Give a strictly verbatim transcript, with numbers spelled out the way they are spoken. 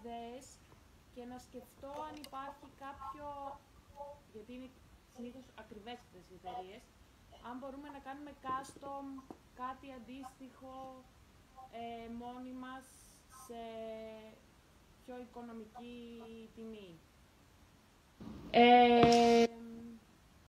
ιδέες και να σκεφτώ αν υπάρχει κάποιο, γιατί είναι συνήθως ακριβές αυτές οι εταιρείες, αν μπορούμε να κάνουμε custom κάτι αντίστοιχο ε, μόνοι μας σε πιο οικονομική τιμή. Ε,